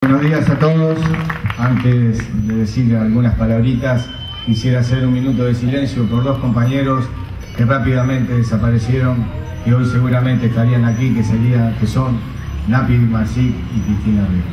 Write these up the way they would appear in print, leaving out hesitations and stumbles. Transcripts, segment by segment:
Buenos días a todos. Antes de decir algunas palabritas, quisiera hacer un minuto de silencio por dos compañeros que rápidamente desaparecieron, que hoy seguramente estarían aquí, que son Napi Marcic y Cristina Rivera.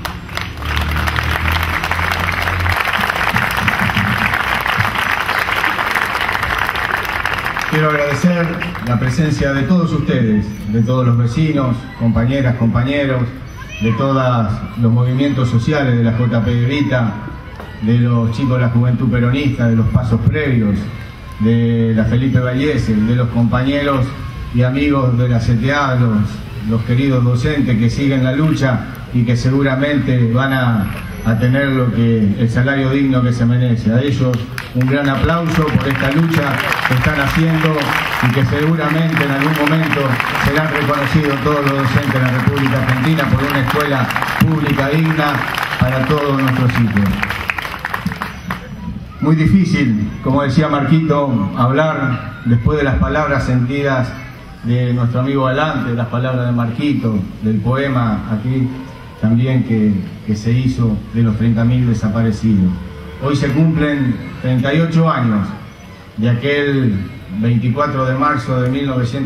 Quiero agradecer la presencia de todos ustedes, de todos los vecinos, compañeras, compañeros, de todos los movimientos sociales de la JP de Evita, de los chicos de la Juventud Peronista, de los pasos previos, de la Felipe Vallese, de los compañeros y amigos de la CTA, los queridos docentes que siguen la lucha y que seguramente van a tener el salario digno que se merece. A ellos un gran aplauso por esta lucha que están haciendo y que seguramente en algún momento serán reconocidos todos los docentes de la República Argentina por una escuela pública digna para todos nuestros hijos. Muy difícil, como decía Marquito, hablar después de las palabras sentidas de nuestro amigo Galante, las palabras de Marquito, del poema aquí también que se hizo de los 30.000 desaparecidos. Hoy se cumplen 38 años de aquel 24 de marzo de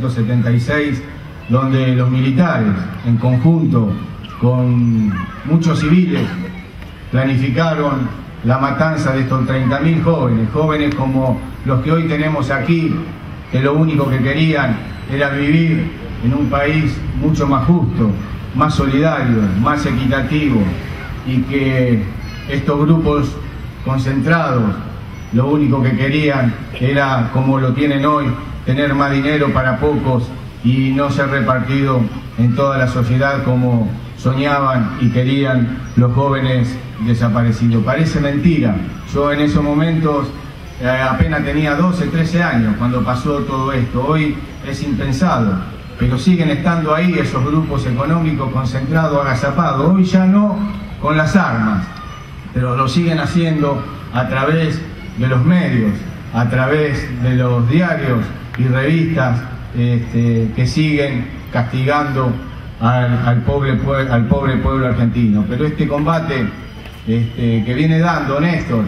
1976, donde los militares, en conjunto con muchos civiles, planificaron la matanza de estos 30.000 jóvenes como los que hoy tenemos aquí, que lo único que querían era vivir en un país mucho más justo, más solidario, más equitativo, y que estos grupos concentrados lo único que querían era, como lo tienen hoy, tener más dinero para pocos y no ser repartido en toda la sociedad como soñaban y querían los jóvenes desaparecidos. Parece mentira. Yo en esos momentos apenas tenía 12, 13 años cuando pasó todo esto. Hoy es impensado, pero siguen estando ahí esos grupos económicos concentrados, agazapados. Hoy ya no con las armas, pero lo siguen haciendo a través de los medios, a través de los diarios y revistas que siguen castigando al pobre pueblo argentino. Pero este combate que viene dando Néstor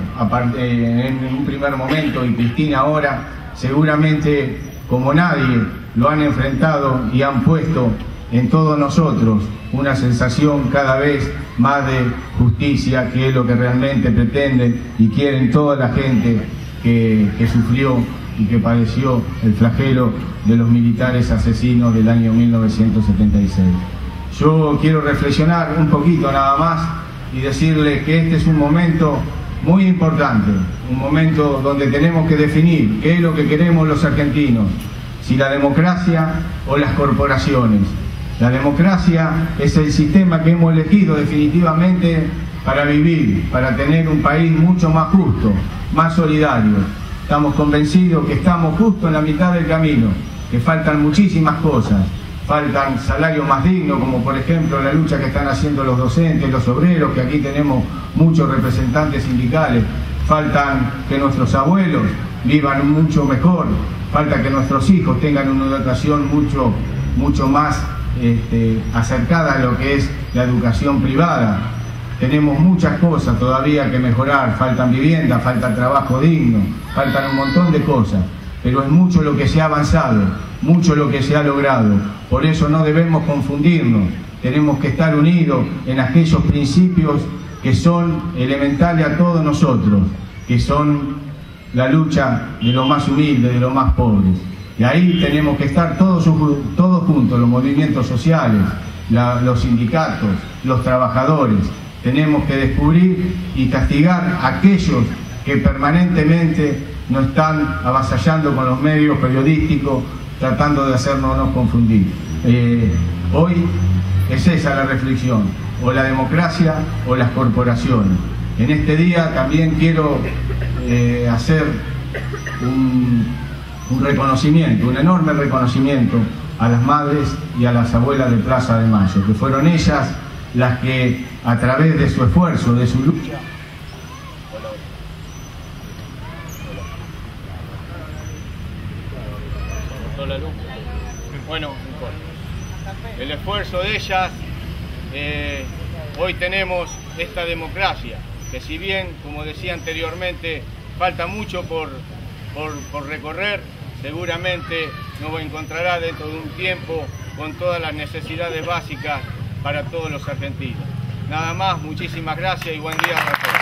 en un primer momento y Cristina ahora, seguramente como nadie lo han enfrentado y han puesto en todos nosotros una sensación cada vez más de justicia, que es lo que realmente pretenden y quieren toda la gente que sufrió y que padeció el flagelo de los militares asesinos del año 1976. Yo quiero reflexionar un poquito nada más y decirles que este es un momento muy importante, un momento donde tenemos que definir qué es lo que queremos los argentinos, si la democracia o las corporaciones. La democracia es el sistema que hemos elegido definitivamente para vivir, para tener un país mucho más justo, más solidario. Estamos convencidos que estamos justo en la mitad del camino, que faltan muchísimas cosas. Faltan salarios más dignos, como por ejemplo la lucha que están haciendo los docentes, los obreros, que aquí tenemos muchos representantes sindicales. Faltan que nuestros abuelos vivan mucho mejor. Falta que nuestros hijos tengan una educación mucho más acercada a lo que es la educación privada. Tenemos muchas cosas todavía que mejorar, faltan viviendas, falta trabajo digno, faltan un montón de cosas, pero es mucho lo que se ha avanzado, mucho lo que se ha logrado. Por eso no debemos confundirnos, tenemos que estar unidos en aquellos principios que son elementales a todos nosotros, que son la lucha de los más humildes, de los más pobres. Y ahí tenemos que estar todos juntos, los movimientos sociales, los sindicatos, los trabajadores. Tenemos que descubrir y castigar a aquellos que permanentemente nos están avasallando con los medios periodísticos, tratando de hacernos confundir. Hoy es esa la reflexión, o la democracia o las corporaciones. En este día también quiero hacer un reconocimiento, un enorme reconocimiento a las madres y a las abuelas de Plaza de Mayo, que fueron ellas las que a través de su esfuerzo, de su lucha, bueno, el esfuerzo de ellas hoy tenemos esta democracia, que si bien, como decía anteriormente, falta mucho por recorrer, seguramente nos encontrará dentro de un tiempo con todas las necesidades básicas para todos los argentinos. Nada más, muchísimas gracias y buen día a todos.